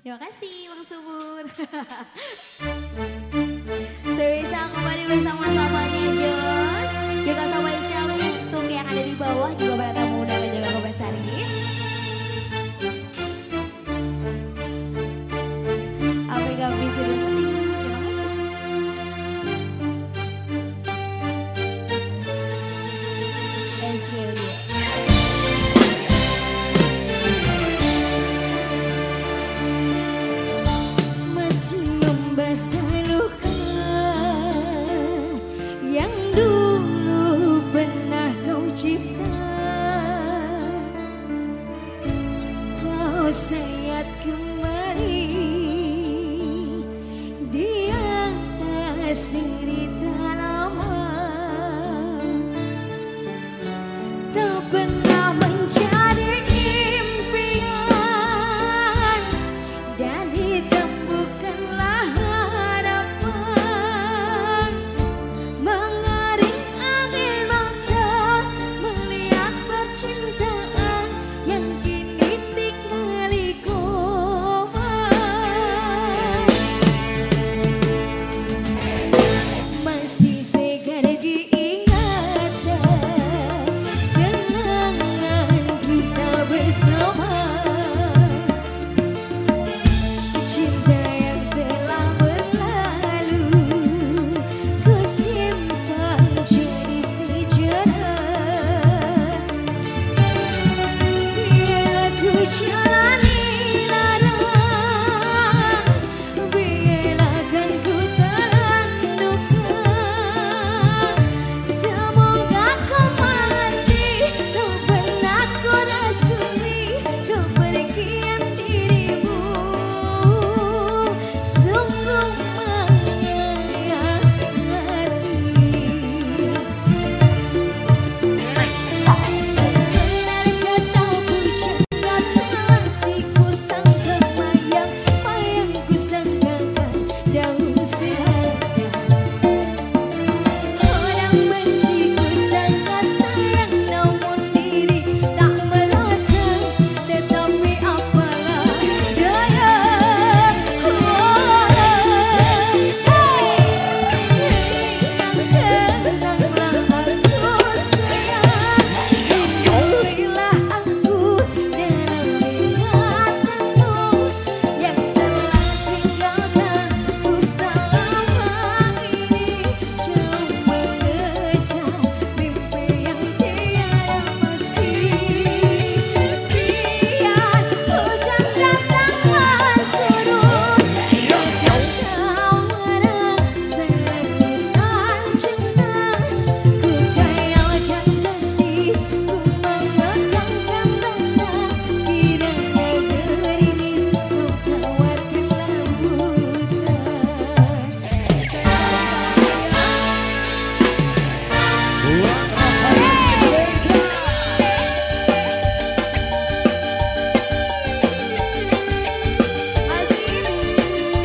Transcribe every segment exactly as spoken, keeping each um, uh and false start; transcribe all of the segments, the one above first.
Terima kasih Bang Subur. Saya bisa kembali bersama sahabatnya Jos, juga sama Isyam untuk yang ada di bawah, juga para tamu undangan jaga Kobasari. Afrika Visual Setting. Terima kasih. S K Y. Membasah luka yang dulu pernah kau cipta, kau sayat kembali di atas cerita lama, tak pernah menjadi impian dan hitam bukanlah harapan. Mengering angin mata melihat percintaan yang kini tinggali korban. Masih segar diingatan kenangan kita bersama. Cinta yang telah berlalu ku simpan jadi sejarah. Biarlah ku jalani ladang, biarlah kan ku telan duka. Semoga kau mengerti, tak pernah ku rasui kepergian dirimu. Sungguh menyayat hati. Benarkah tahu ku jangka selasi ku sangka mayang, mayang ku sangkakan daun serada. Orang benci ku sangka sayang, namun diri tak merasa, tetapi apalah daya. Tenanglah aku sayang, lindungilah aku dalam ingatanmu yang telah tinggalkanku selama ini. Jauh mengejar mimpi yang tiada pasti. Biar hujan datang turun, takkan kau merasa lautan cinta. Ku kayalkan kasih, ku mengagangkan rasa, kiranya gerimis kau tawarkan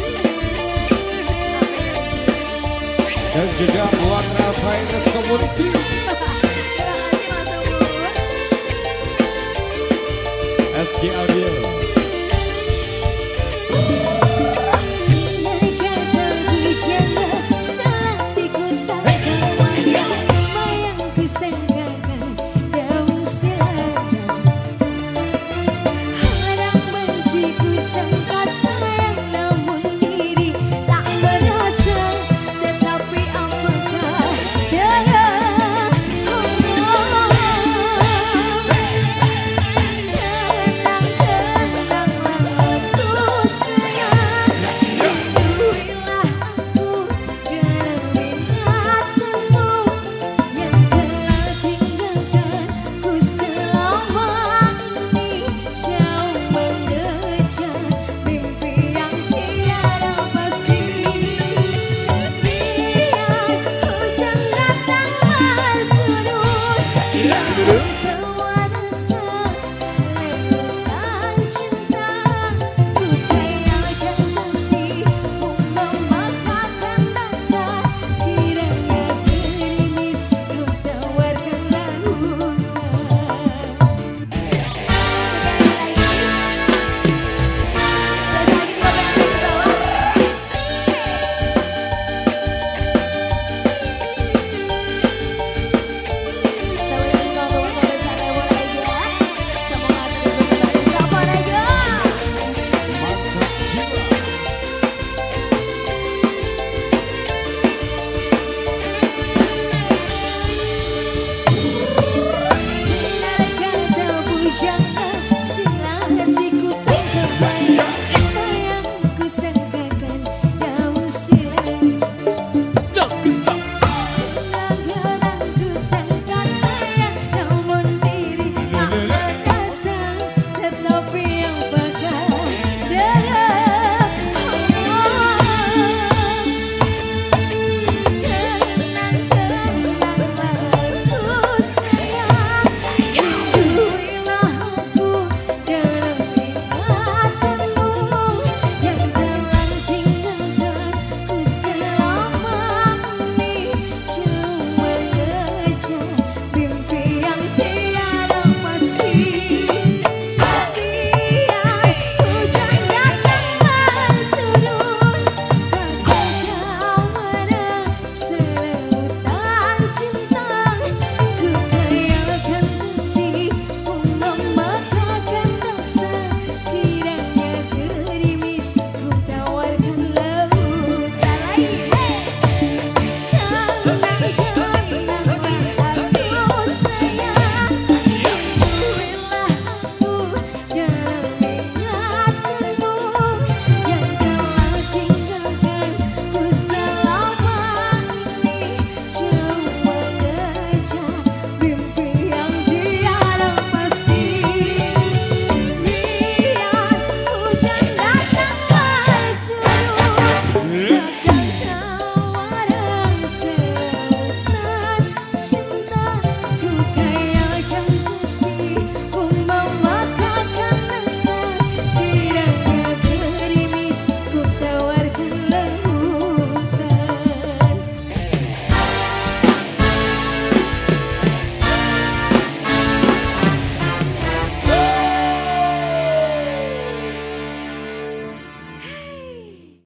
dan juga buat Rafael Community.